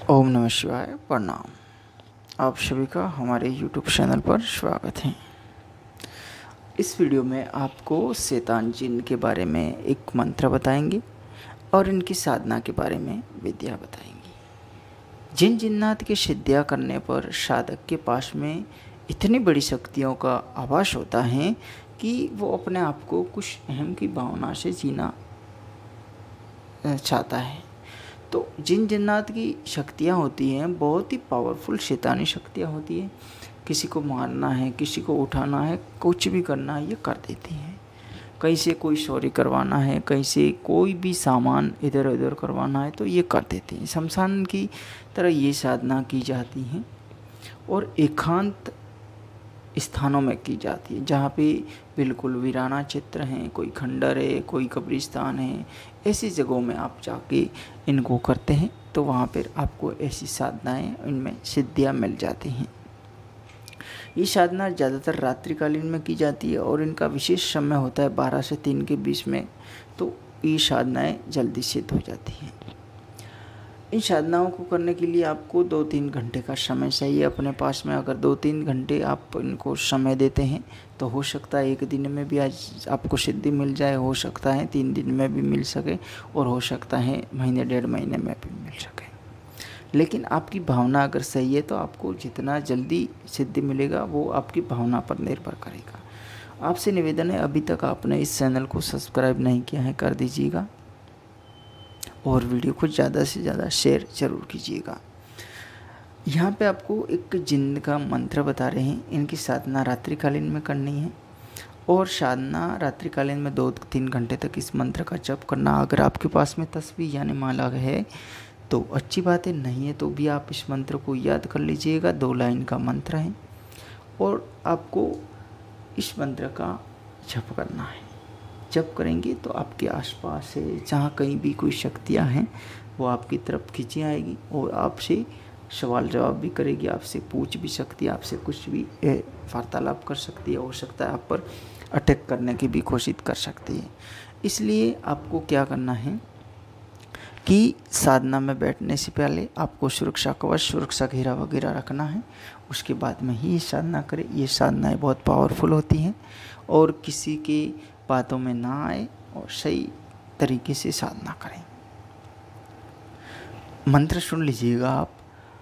ओम नमः शिवाय। प्रणाम। आप सभी का हमारे YouTube चैनल पर स्वागत है। इस वीडियो में आपको शैतान जिन के बारे में एक मंत्र बताएंगे और इनकी साधना के बारे में विद्या बताएंगे। जिन जिन्नात की सिद्धियाँ करने पर साधक के पास में इतनी बड़ी शक्तियों का आभास होता है कि वो अपने आप को कुछ अहम की भावना से जीना चाहता है। तो जिन जिन्नात की शक्तियाँ होती हैं बहुत ही पावरफुल शैतानी शक्तियाँ होती हैं। किसी को मारना है, किसी को उठाना है, कुछ भी करना है ये कर देती हैं। कहीं से कोई चोरी करवाना है, कहीं से कोई भी सामान इधर उधर करवाना है तो ये कर देती हैं। शमशान की तरह ये साधना की जाती हैं और एकांत स्थानों में की जाती है जहाँ पे बिल्कुल वीराना चित्र हैं, कोई खंडर है, कोई कब्रिस्तान है। ऐसी जगहों में आप जाके इनको करते हैं तो वहाँ पर आपको ऐसी साधनाएं इनमें सिद्धियाँ मिल जाती हैं। ये साधना ज़्यादातर रात्रिकालीन में की जाती है और इनका विशेष समय होता है 12 से 3 के बीच में। तो ये साधनाएं जल्दी सिद्ध हो जाती हैं। इन साधनाओं को करने के लिए आपको 2-3 घंटे का समय चाहिए अपने पास में। अगर 2-3 घंटे आप इनको समय देते हैं तो हो सकता है एक दिन में भी आज आपको सिद्धि मिल जाए, हो सकता है 3 दिन में भी मिल सके और हो सकता है महीने 1.5 महीने में भी मिल सके। लेकिन आपकी भावना अगर सही है तो आपको जितना जल्दी सिद्धि मिलेगा वो आपकी भावना पर निर्भर करेगा। आपसे निवेदन है, अभी तक आपने इस चैनल को सब्सक्राइब नहीं किया है कर दीजिएगा और वीडियो को ज़्यादा से ज़्यादा शेयर ज़रूर कीजिएगा। यहाँ पे आपको एक जिन का मंत्र बता रहे हैं। इनकी साधना रात्रिकालीन में करनी है और साधना रात्रिकालीन में 2-3 घंटे तक इस मंत्र का जप करना। अगर आपके पास में तस्वीर यानी माला है तो अच्छी बात है, नहीं है तो भी आप इस मंत्र को याद कर लीजिएगा। 2 लाइन का मंत्र है और आपको इस मंत्र का जप करना है। जब करेंगे तो आपके आसपास से जहाँ कहीं भी कोई शक्तियाँ हैं वो आपकी तरफ खींची आएगी और आपसे सवाल जवाब भी करेगी, आपसे पूछ भी सकती है, आपसे कुछ भी वार्तालाप कर सकती है। हो सकता है आप पर अटैक करने की भी कोशिश कर सकती है। इसलिए आपको क्या करना है कि साधना में बैठने से पहले आपको सुरक्षा कवच, सुरक्षा घेरा वगैरह रखना है। उसके बाद में ही ये साधना करें। ये साधनाएँ बहुत पावरफुल होती हैं और किसी के बातों में ना आए और सही तरीके से साधना करें। मंत्र सुन लीजिएगा आप।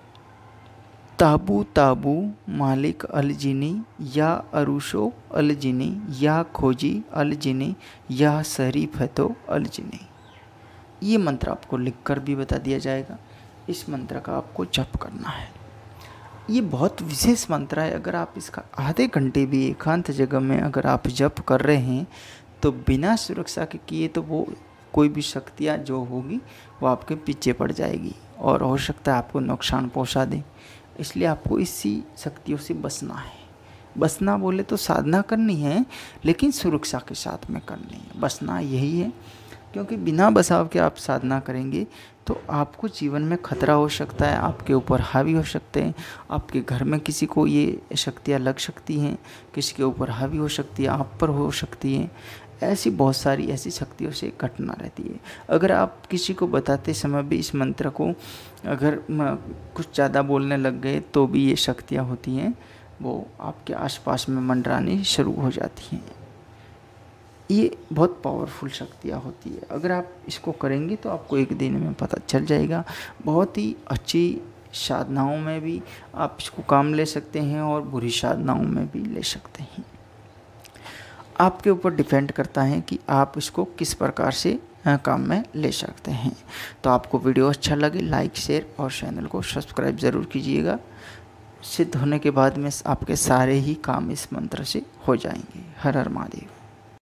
ताबू ताबू मालिक अल जिनी या अरूशो अल जिनी या खोजी अल जिनी या शरीफ है तो अल जिनी। ये मंत्र आपको लिखकर भी बता दिया जाएगा। इस मंत्र का आपको जप करना है। ये बहुत विशेष मंत्र है। अगर आप इसका आधे घंटे भी एकांत जगह में अगर आप जप कर रहे हैं तो बिना सुरक्षा के किए तो वो कोई भी शक्तियाँ जो होगी वो आपके पीछे पड़ जाएगी और हो सकता है आपको नुकसान पहुंचा दे। इसलिए आपको इसी शक्तियों से बचना है। बचना बोले तो साधना करनी है लेकिन सुरक्षा के साथ में करनी है। बचना यही है क्योंकि बिना बचाव के आप साधना करेंगे तो आपको जीवन में खतरा हो सकता है, आपके ऊपर हावी हो सकते हैं। आपके घर में किसी को ये शक्तियाँ लग सकती हैं, किसी के ऊपर हावी हो सकती है, आप पर हो सकती हैं। ऐसी बहुत सारी ऐसी शक्तियों से घटना रहती है। अगर आप किसी को बताते समय भी इस मंत्र को अगर कुछ ज़्यादा बोलने लग गए तो भी ये शक्तियाँ होती हैं वो आपके आसपास में मंडरानी शुरू हो जाती हैं। ये बहुत पावरफुल शक्तियाँ होती है। अगर आप इसको करेंगे तो आपको एक दिन में पता चल जाएगा। बहुत ही अच्छी साधनाओं में भी आप इसको काम ले सकते हैं और बुरी साधनाओं में भी ले सकते हैं। आपके ऊपर डिपेंड करता है कि आप इसको किस प्रकार से काम में ले सकते हैं। तो आपको वीडियो अच्छा लगे लाइक, शेयर और चैनल को सब्सक्राइब ज़रूर कीजिएगा। सिद्ध होने के बाद में आपके सारे ही काम इस मंत्र से हो जाएंगे। हर हर महादेव।